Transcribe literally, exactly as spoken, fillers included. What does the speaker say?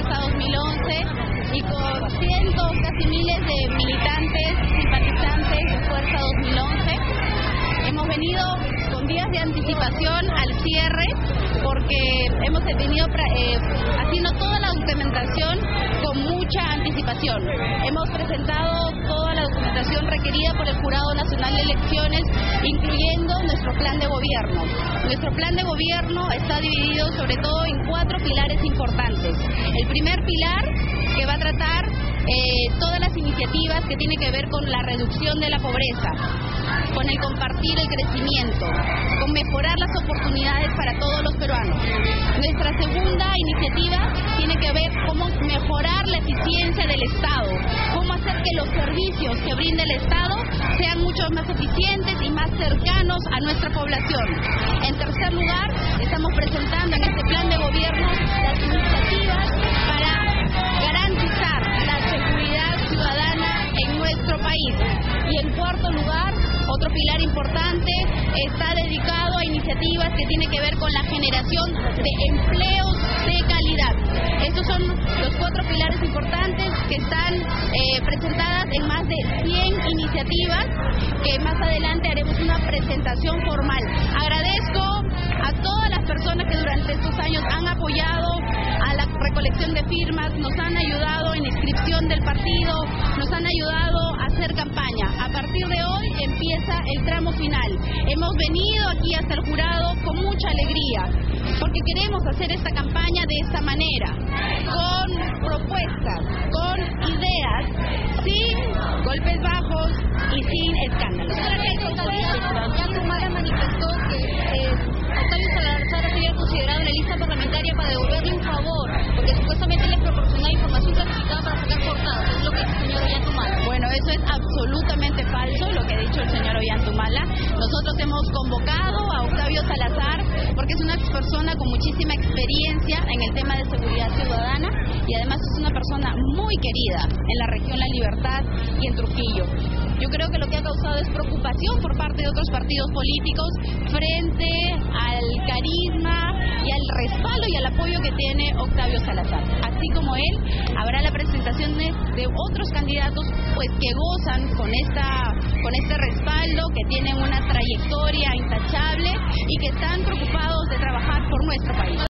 Fuerza dos mil once y con cientos, casi miles de militantes, simpatizantes de Fuerza dos mil once. Hemos venido con días de anticipación al cierre porque hemos venido eh, haciendo toda la documentación con mucha anticipación. Hemos presentado toda la documentación requerida por el Jurado Nacional de Elecciones, incluyendo nuestro plan de gobierno. Nuestro plan de gobierno está dividido sobre todo en cuatro pilares importantes. El primer pilar, que va a tratar eh, todas las iniciativas que tienen que ver con la reducción de la pobreza, con el compartir el crecimiento, con mejorar las oportunidades para todos los peruanos. Nuestra segunda iniciativa tiene que ver cómo mejorar la eficiencia del Estado, cómo hacer que los servicios que brinda el Estado sean mucho más eficientes y más cercanos a nuestra población. En tercer lugar, estamos presentando en este plan de gobierno las iniciativas para garantizar la seguridad ciudadana en nuestro país. Y en cuarto lugar, otro pilar importante está dedicado a iniciativas que tienen que ver con la generación de empleos de calidad. Estos son los cuatro pilares importantes que están eh, presentadas en más de cien iniciativas, que más adelante haremos una presentación formal. Agradezco a todas las personas que durante estos años han apoyado a la recolección de firmas, nos han ayudado en inscripción del partido, nos han ayudado a hacer campaña. A partir de hoy empieza el tramo final. Hemos venido aquí hasta el jurado con mucha alegría, porque queremos hacer esta campaña de esta manera, con propuestas, con ideas, sin golpes bajos y sin escándalos. Ollantumala manifestó que eh, Octavio Salazar sería considerado en la lista parlamentaria para devolverle un favor, porque supuestamente les proporcionaba información clasificada para sacar portadas. Es lo que dice el señor Ollantumala. Bueno, eso es absolutamente falso, lo que ha dicho el señor Ollantumala. Nosotros hemos convocado a Octavio Salazar porque es una persona con muchísima experiencia en el tema de seguridad ciudadana y además es una persona muy querida en la región La Libertad y en Trujillo. Yo creo que lo que ha causado es preocupación por parte de otros partidos políticos frente al carisma y al respaldo y al apoyo que tiene Octavio Salazar. Así como él, habrá la presentación de, de otros candidatos pues que gozan con esta con este respaldo, que tienen una trayectoria intachable y que están preocupados de trabajar por nuestro país.